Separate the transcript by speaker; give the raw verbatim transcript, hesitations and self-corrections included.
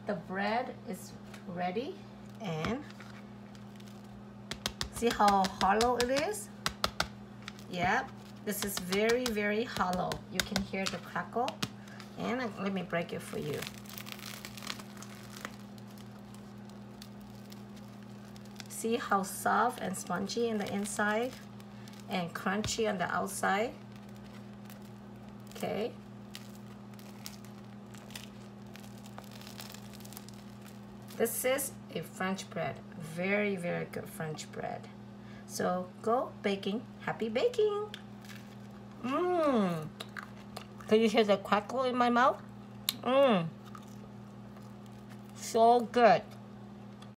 Speaker 1: the bread is ready, and see how hollow it is? Yep, this is very, very hollow. You can hear the crackle. And let me break it for you. See how soft and spongy in the inside and crunchy on the outside? Okay. This is a French bread. Very, very good French bread. So go baking. Happy baking. Mmm. Can you hear the crackle in my mouth? Mmm. So good.